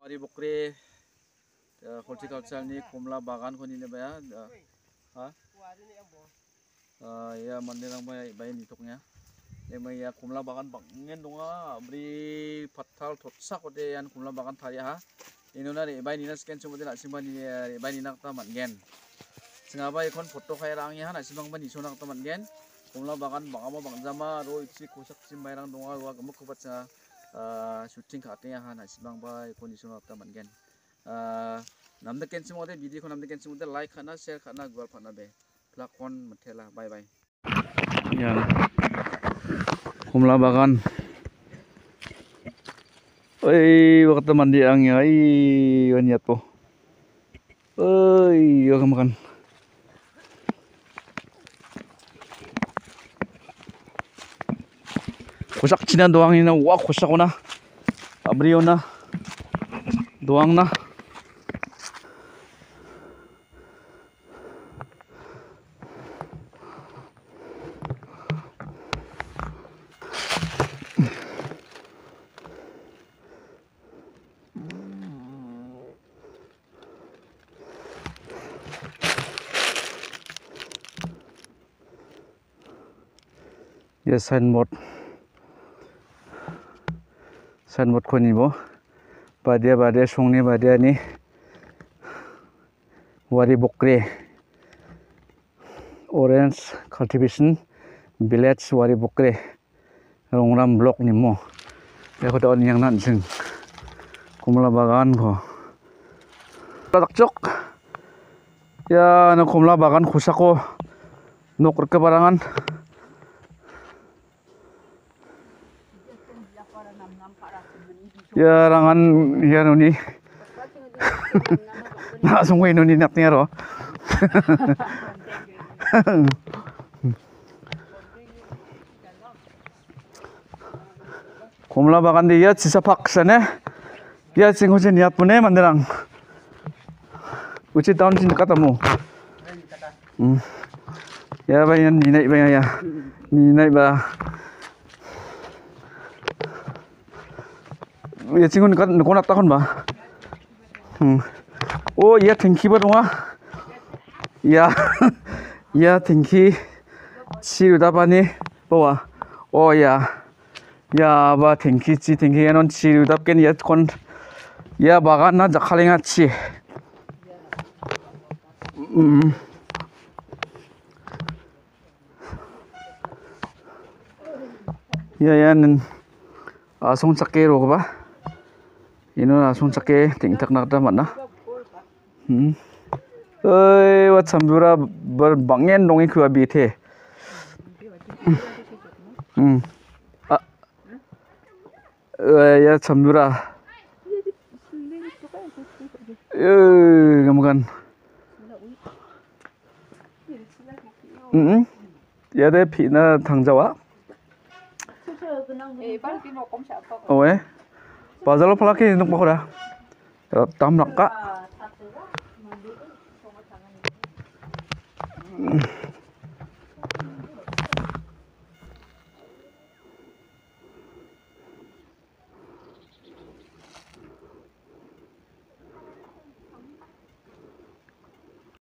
Wari Bokre horticulture ni komla bagan ko ni ba ya? Ha? Ya mandirang bay nitoknya. Emang ya komla bagan bangen donga beri patal totsak ode yan komla bagan taya ha. Ino na bay nina scan cuma nak simpan ni bay nina ta mangen. Sengapa ikon foto kaya rangnya ha nak simbang ban iso nak ta mangen. Komla bagan bangama bangjama ro isi kosak simbairang donga wa gemuk kubat sa shooting katanya ha nak simbang bay ikon iso nak ta mangen. Namda kensi mo de video ko namda kensi mo de like kana share kana gol pana be plakon matela bye bye. Yan komla bagan oi waktu mandi angnya ai waniat po oi yo makan kosak Cina doang ini wah kosak ona abriona doang na. Ya signboard ko ni bo badia songni badia ni Wari Bokre Orange Cultivation Village Wari Bokre Rongram Block ni mo ya ko daon yang nan sing komla bagan ko takjok ya na komla bagan khusako nok ke barangan. Ya rangan ya nuni nak sungguh nuni naknya ro komla bagan dia sisa paksana ya singko je niat pune mandirang uci tahun sini katamu ya bayan ninai ya ninai ba ya 친구는 konak tahun ba oh ya tingki ba donga ya ya tingki siru dabani bawa oh ya ya ba tingki yanon siru dabken ya kon ya bagan na jakhalenga chi ya yan asong sakero ko ba ino asong sake tingtak nakta mana wat sambura berbangen dongi ku abite ya sambura kamukan ya de pina thangjawa oh bazar palaki nuk bakura tam nakka